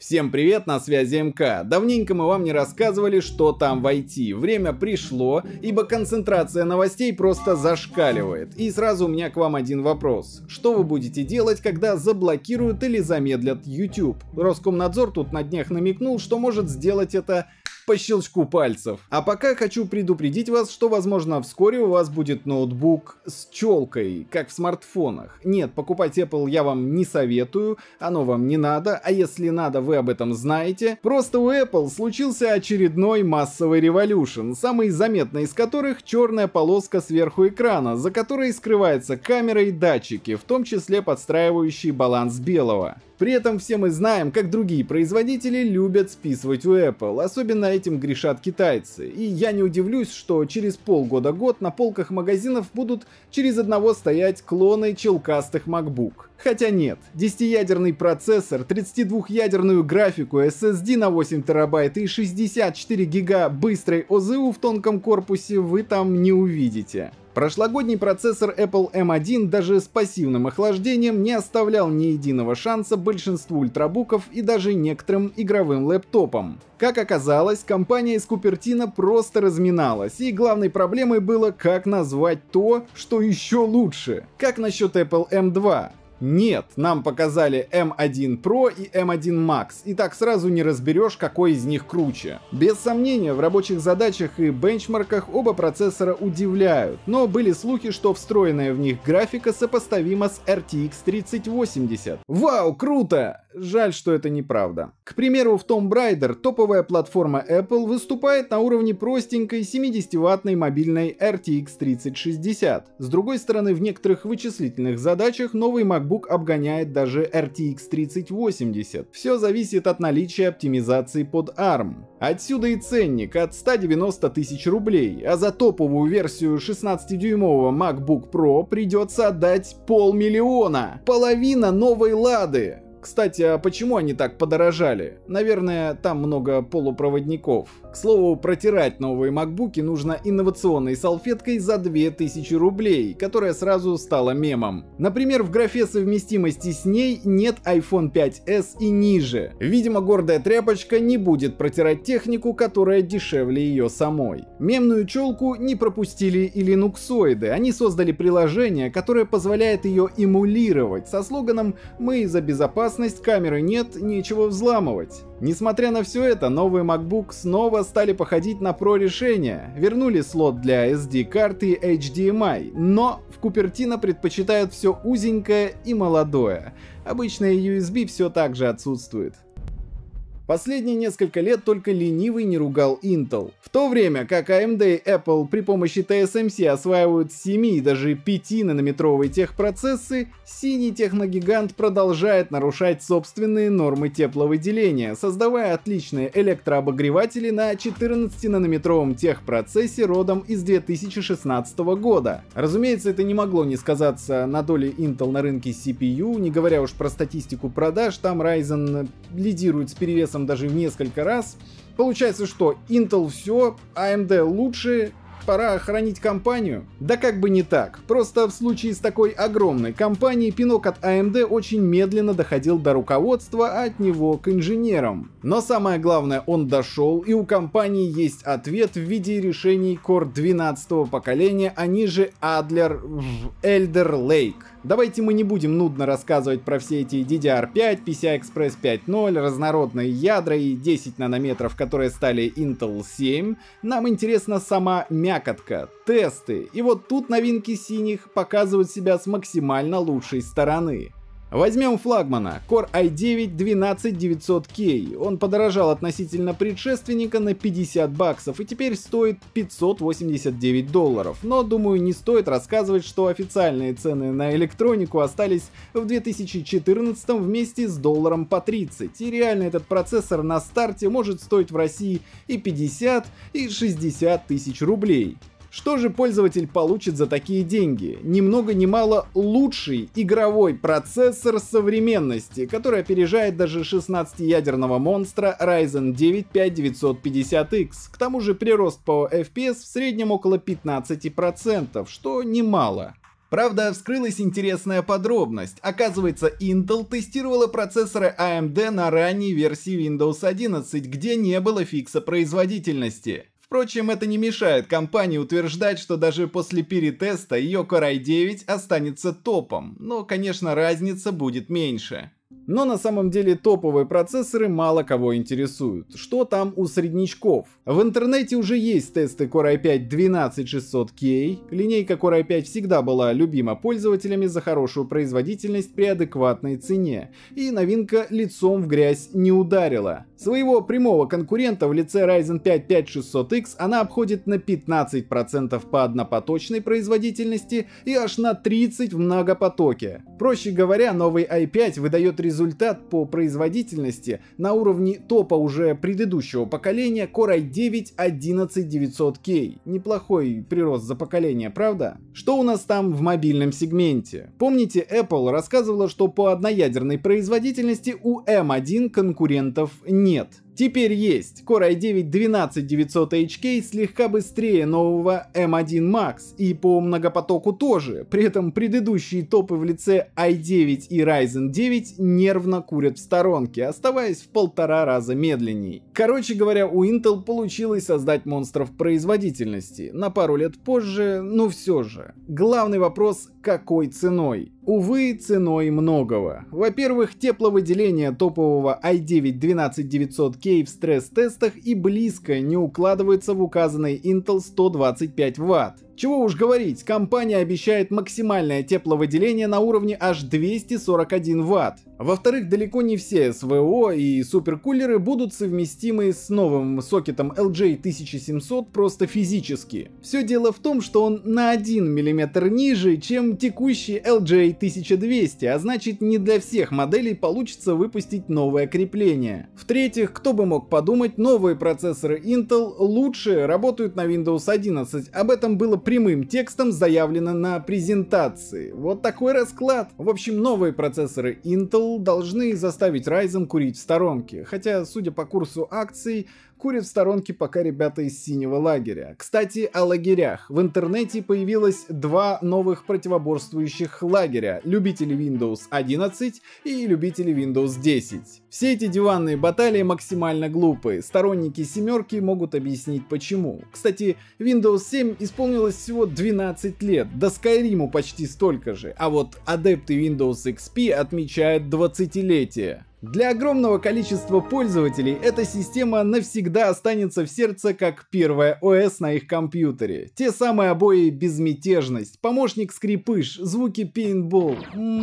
Всем привет, на связи МК. Давненько мы вам не рассказывали, что там в IT. Время пришло, ибо концентрация новостей просто зашкаливает. И сразу у меня к вам один вопрос. Что вы будете делать, когда заблокируют или замедлят YouTube? Роскомнадзор тут на днях намекнул, что может сделать это по щелчку пальцев. А пока хочу предупредить вас, что возможно вскоре у вас будет ноутбук с челкой, как в смартфонах. Нет, покупать Apple я вам не советую, оно вам не надо, а если надо, вы об этом знаете. Просто у Apple случился очередной массовый революшн, самый заметный из которых черная полоска сверху экрана, за которой скрывается камера и датчики, в том числе подстраивающие баланс белого. При этом все мы знаем, как другие производители любят списывать у Apple, особенно этим грешат китайцы. И я не удивлюсь, что через полгода-год на полках магазинов будут через одного стоять клоны челкастых MacBook. Хотя нет, 10-ядерный процессор, 32-ядерную графику, SSD на 8 терабайт и 64 гига быстрой ОЗУ в тонком корпусе вы там не увидите. Прошлогодний процессор Apple M1 даже с пассивным охлаждением не оставлял ни единого шанса большинству ультрабуков и даже некоторым игровым лэптопам. Как оказалось, компания из Купертино просто разминалась, и главной проблемой было, как назвать то, что еще лучше. Как насчет Apple M2? Нет, нам показали M1 Pro и M1 Max, и так сразу не разберешь, какой из них круче. Без сомнения, в рабочих задачах и бенчмарках оба процессора удивляют, но были слухи, что встроенная в них графика сопоставима с RTX 3080. Вау, круто! Жаль, что это неправда. К примеру, в Tomb Raider топовая платформа Apple выступает на уровне простенькой 70-ваттной мобильной RTX 3060. С другой стороны, в некоторых вычислительных задачах новый MacBook обгоняет даже RTX 3080. Все зависит от наличия оптимизации под ARM. Отсюда и ценник от 190 тысяч рублей, а за топовую версию 16-дюймового MacBook Pro придется отдать 500 000. Половина новой Лады! Кстати, а почему они так подорожали? Наверное, там много полупроводников. К слову, протирать новые макбуки нужно инновационной салфеткой за 2000 рублей, которая сразу стала мемом. Например, в графе совместимости с ней нет iPhone 5s и ниже. Видимо, гордая тряпочка не будет протирать технику, которая дешевле ее самой. Мемную челку не пропустили и линуксоиды. Они создали приложение, которое позволяет ее эмулировать, со слоганом «Мы за безопасность, камеры нет, нечего взламывать». Несмотря на все это, новые MacBook снова стали походить на Pro решения, вернули слот для SD-карты и HDMI, но в Купертино предпочитают все узенькое и молодое. Обычное USB все так же отсутствует. Последние несколько лет только ленивый не ругал Intel. В то время как AMD и Apple при помощи TSMC осваивают 7 и даже 5-нанометровые техпроцессы, синий техногигант продолжает нарушать собственные нормы тепловыделения, создавая отличные электрообогреватели на 14-нанометровом техпроцессе родом из 2016 года. Разумеется, это не могло не сказаться на доле Intel на рынке CPU, не говоря уж про статистику продаж, там Ryzen лидирует с перевесом даже в несколько раз. Получается, что Intel все, AMD лучше, пора охранить компанию? Да как бы не так. Просто в случае с такой огромной компанией пинок от AMD очень медленно доходил до руководства, а от него к инженерам. Но самое главное, он дошел, и у компании есть ответ в виде решений Core 12-го поколения, они же Adler Elder Lake. Давайте мы не будем нудно рассказывать про все эти DDR5, PCI-Express 5.0, разнородные ядра и 10 нанометров, которые стали Intel 7. Нам интересна сама мякотка, тесты. И вот тут новинки синих показывают себя с максимально лучшей стороны. Возьмем флагмана Core i9-12900K. Он подорожал относительно предшественника на $50 и теперь стоит $589. Но думаю, не стоит рассказывать, что официальные цены на электронику остались в 2014 вместе с долларом по 30. И реально этот процессор на старте может стоить в России и 50, и 60 тысяч рублей. Что же пользователь получит за такие деньги? Ни много ни мало лучший игровой процессор современности, который опережает даже 16-ядерного монстра Ryzen 9 5950X. К тому же прирост по FPS в среднем около 15%, что немало. Правда, вскрылась интересная подробность. Оказывается, Intel тестировала процессоры AMD на ранней версии Windows 11, где не было фикса производительности. Впрочем, это не мешает компании утверждать, что даже после перетеста ее Core i9 останется топом, но, конечно, разница будет меньше. Но на самом деле топовые процессоры мало кого интересуют. Что там у среднячков? В интернете уже есть тесты Core i5-12600K. Линейка Core i5 всегда была любима пользователями за хорошую производительность при адекватной цене. И новинка лицом в грязь не ударила. Своего прямого конкурента в лице Ryzen 5 5600X она обходит на 15% по однопоточной производительности и аж на 30% в многопотоке. Проще говоря, новый i5 выдает результат по производительности на уровне топа уже предыдущего поколения Core i9-11900K. Неплохой прирост за поколение, правда? Что у нас там в мобильном сегменте? Помните, Apple рассказывала, что по одноядерной производительности у M1 конкурентов нет. Теперь есть. Core i9-12900HK слегка быстрее нового M1 Max и по многопотоку тоже. При этом предыдущие топы в лице i9 и Ryzen 9 нервно курят в сторонке, оставаясь в 1,5 раза медленней. Короче говоря, у Intel получилось создать монстров производительности. На пару лет позже, но все же. Главный вопрос — какой ценой? Увы, ценой многого. Во-первых, тепловыделение топового i9-12900K в стресс-тестах и близко не укладывается в указанный Intel 125 Вт. Чего уж говорить, компания обещает максимальное тепловыделение на уровне аж 241 Вт. Во-вторых, далеко не все СВО и суперкулеры будут совместимы с новым сокетом LJ1700 просто физически. Все дело в том, что он на 1 мм ниже, чем текущий LJ1200, а значит, не для всех моделей получится выпустить новое крепление. В-третьих, кто бы мог подумать, новые процессоры Intel лучше работают на Windows 11. Об этом было прямым текстом заявлено на презентации. Вот такой расклад. В общем, новые процессоры Intel должны заставить Ryzen курить в сторонке. Хотя, судя по курсу акций, курят в сторонке пока ребята из синего лагеря. Кстати, о лагерях. В интернете появилось два новых противоборствующих лагеря. Любители Windows 11 и любители Windows 10. Все эти диванные баталии максимально глупые. Сторонники семерки могут объяснить почему. Кстати, Windows 7 исполнилось всего 12 лет. До Skyrim почти столько же. А вот адепты Windows XP отмечают 20-летие. Для огромного количества пользователей эта система навсегда останется в сердце как первая ОС на их компьютере. Те самые обои безмятежность, помощник-скрипыш, звуки пейнтбол.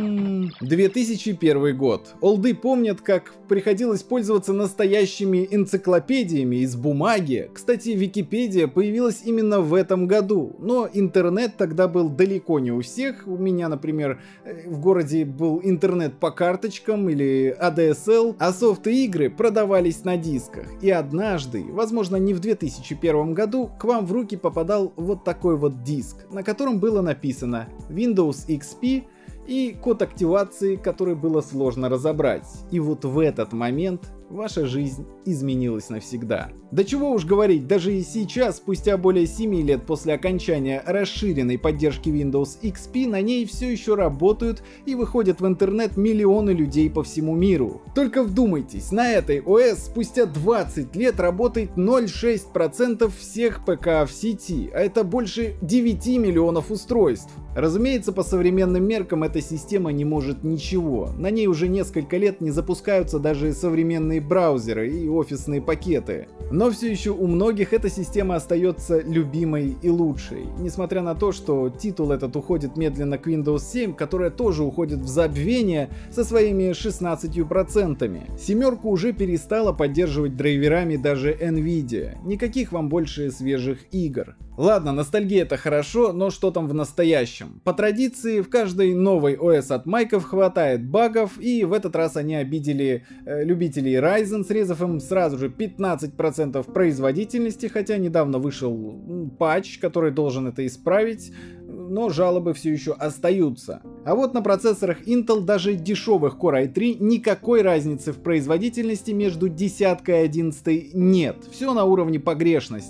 2001 год. Олды помнят, как приходилось пользоваться настоящими энциклопедиями из бумаги. Кстати, Википедия появилась именно в этом году, но интернет тогда был далеко не у всех. У меня, например, в городе был интернет по карточкам или ADSL, а софт и игры продавались на дисках. И однажды, возможно не в 2001 году, к вам в руки попадал вот такой вот диск, на котором было написано Windows XP и код активации, который было сложно разобрать. И вот в этот момент ваша жизнь изменилась навсегда. Да чего уж говорить, даже и сейчас, спустя более 7 лет после окончания расширенной поддержки Windows XP, на ней все еще работают и выходят в интернет миллионы людей по всему миру. Только вдумайтесь, на этой ОС спустя 20 лет работает 0,6% всех ПК в сети, а это больше 9 миллионов устройств. Разумеется, по современным меркам эта система не может ничего. На ней уже несколько лет не запускаются даже современные браузеры и офисные пакеты. Но все еще у многих эта система остается любимой и лучшей. Несмотря на то, что титул этот уходит медленно к Windows 7, которая тоже уходит в забвение со своими 16%. Семерку уже перестала поддерживать драйверами даже Nvidia. Никаких вам больше свежих игр. Ладно, ностальгия это хорошо, но что там в настоящем? По традиции, в каждой новой ОС от майков хватает багов, и в этот раз они обидели любителей Ryzen, срезав им сразу же 15% производительности, хотя недавно вышел патч, который должен это исправить, но жалобы все еще остаются. А вот на процессорах Intel, даже дешевых Core i3, никакой разницы в производительности между десяткой и 11 нет, все на уровне погрешности.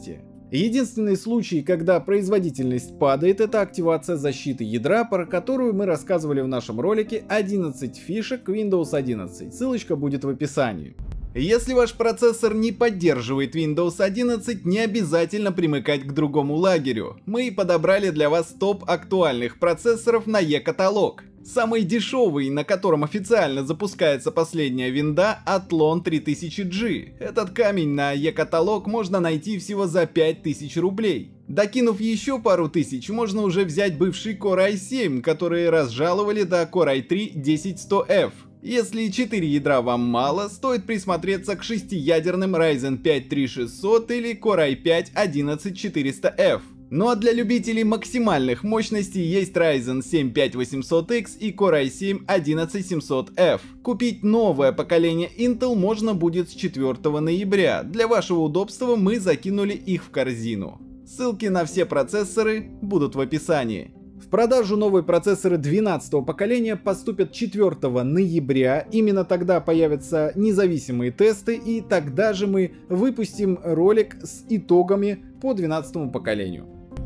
Единственный случай, когда производительность падает, это активация защиты ядра, про которую мы рассказывали в нашем ролике 11 фишек Windows 11. Ссылочка будет в описании. Если ваш процессор не поддерживает Windows 11, не обязательно примыкать к другому лагерю. Мы подобрали для вас топ актуальных процессоров на eCatalog. Самый дешевый, на котором официально запускается последняя винда, Athlon 3000G. Этот камень на eCatalog можно найти всего за 5000 рублей. Докинув еще пару тысяч, можно уже взять бывший Core i7, которые разжаловали до Core i3-10100F. Если 4 ядра вам мало, стоит присмотреться к 6-ядерным Ryzen 5 3600 или Core i5-11400F. Ну а для любителей максимальных мощностей есть Ryzen 7 5800X и Core i7-11700F. Купить новое поколение Intel можно будет с 4 ноября. Для вашего удобства мы закинули их в корзину. Ссылки на все процессоры будут в описании. В продажу новые процессоры 12-го поколения поступят 4 ноября. Именно тогда появятся независимые тесты, и тогда же мы выпустим ролик с итогами по 12-му поколению.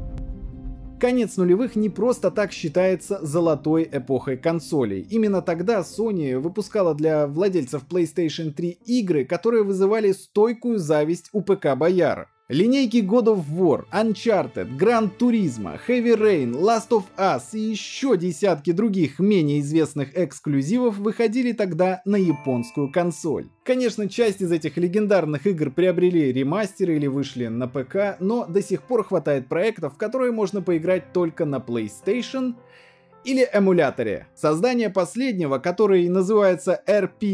Конец нулевых не просто так считается золотой эпохой консолей. Именно тогда Sony выпускала для владельцев PlayStation 3 игры, которые вызывали стойкую зависть у ПК-бояр. Линейки God of War, Uncharted, Gran Turismo, Heavy Rain, Last of Us и еще десятки других менее известных эксклюзивов выходили тогда на японскую консоль. Конечно, часть из этих легендарных игр приобрели ремастеры или вышли на ПК, но до сих пор хватает проектов, в которые можно поиграть только на PlayStation или эмуляторе. Создание последнего, который называется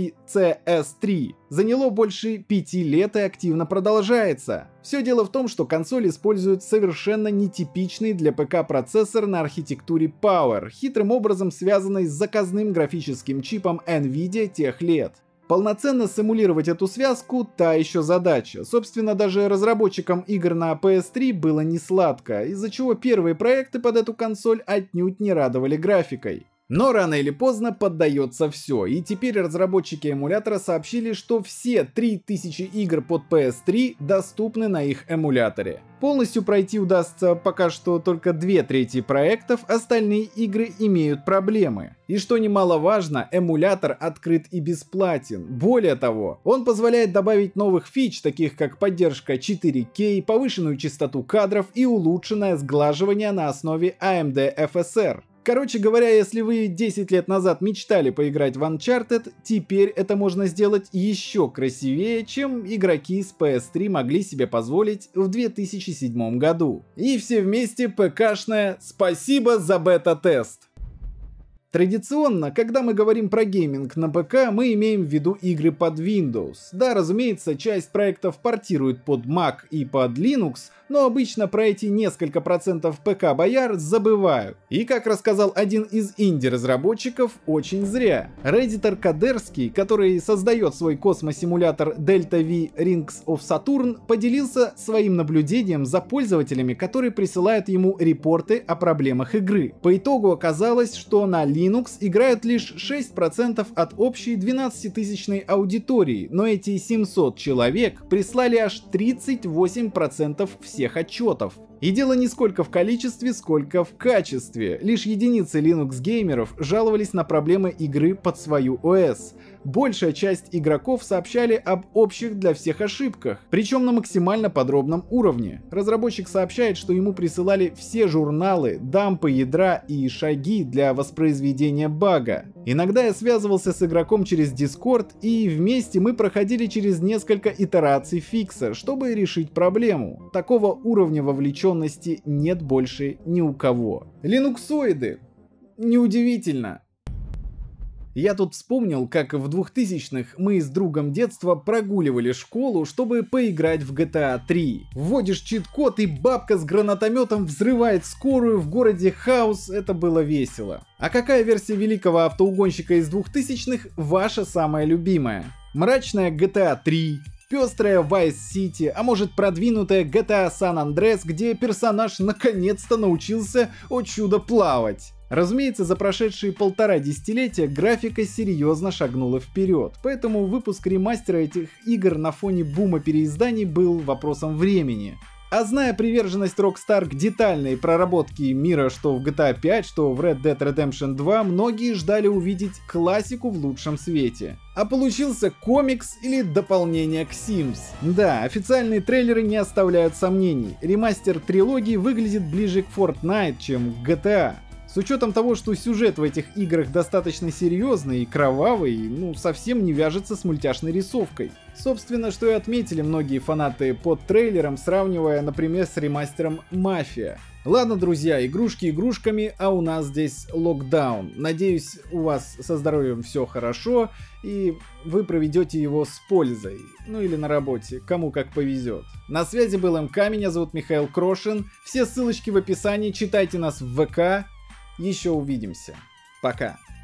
RPCS3, заняло больше 5 лет и активно продолжается. Все дело в том, что консоль использует совершенно нетипичный для ПК процессор на архитектуре Power, хитрым образом связанный с заказным графическим чипом NVIDIA тех лет. Полноценно симулировать эту связку – та еще задача. Собственно, даже разработчикам игр на PS3 было не сладко, из-за чего первые проекты под эту консоль отнюдь не радовали графикой. Но рано или поздно поддается все, и теперь разработчики эмулятора сообщили, что все 3000 игр под PS3 доступны на их эмуляторе. Полностью пройти удастся пока что только 2/3 проектов, остальные игры имеют проблемы. И что немаловажно, эмулятор открыт и бесплатен. Более того, он позволяет добавить новых фич, таких как поддержка 4K, повышенную частоту кадров и улучшенное сглаживание на основе AMD FSR. Короче говоря, если вы 10 лет назад мечтали поиграть в Uncharted, теперь это можно сделать еще красивее, чем игроки с PS3 могли себе позволить в 2007 году. И все вместе ПКшное «Спасибо за бета-тест». Традиционно, когда мы говорим про гейминг на ПК, мы имеем в виду игры под Windows. Да, разумеется, часть проектов портируют под Mac и под Linux, но обычно про эти несколько процентов ПК-бояр забывают. И как рассказал один из инди-разработчиков, очень зря. Реддитор Кадерский, который создает свой космосимулятор Delta V Rings of Saturn, поделился своим наблюдением за пользователями, которые присылают ему репорты о проблемах игры. По итогу оказалось, что на Linux играют лишь 6% от общей 12-тысячной аудитории, но эти 700 человек прислали аж 38% всех отчетов. И дело не сколько в количестве, сколько в качестве. Лишь единицы Linux-геймеров жаловались на проблемы игры под свою ОС. Большая часть игроков сообщали об общих для всех ошибках, причем на максимально подробном уровне. Разработчик сообщает, что ему присылали все журналы, дампы ядра и шаги для воспроизведения бага. Иногда я связывался с игроком через Discord, и вместе мы проходили через несколько итераций фикса, чтобы решить проблему. Такого уровня вовлеченности нет больше ни у кого. Линуксоиды. Неудивительно. Я тут вспомнил, как в 2000-х мы с другом детства прогуливали школу, чтобы поиграть в GTA 3. Вводишь чит-код, и бабка с гранатометом взрывает скорую в городе Хаус. Это было весело. А какая версия великого автоугонщика из 2000-х ваша самая любимая? Мрачная GTA 3? Пестрая Vice City, а может продвинутая GTA San Andreas, где персонаж наконец-то научился, о чудо, плавать? Разумеется, за прошедшие 1,5 десятилетия графика серьезно шагнула вперед, поэтому выпуск ремастера этих игр на фоне бума переизданий был вопросом времени. А зная приверженность Rockstar к детальной проработке мира что в GTA 5, что в Red Dead Redemption 2, многие ждали увидеть классику в лучшем свете. А получился комикс или дополнение к Sims. Да, официальные трейлеры не оставляют сомнений. Ремастер трилогии выглядит ближе к Fortnite, чем к GTA. С учетом того, что сюжет в этих играх достаточно серьезный и кровавый, совсем не вяжется с мультяшной рисовкой. Собственно, что и отметили многие фанаты под трейлером, сравнивая, например, с ремастером Mafia. Ладно, друзья, игрушки игрушками, а у нас здесь локдаун. Надеюсь, у вас со здоровьем все хорошо, и вы проведете его с пользой. Или на работе, кому как повезет. На связи был МК, меня зовут Михаил Крошин. Все ссылочки в описании, читайте нас в ВК. Еще увидимся. Пока.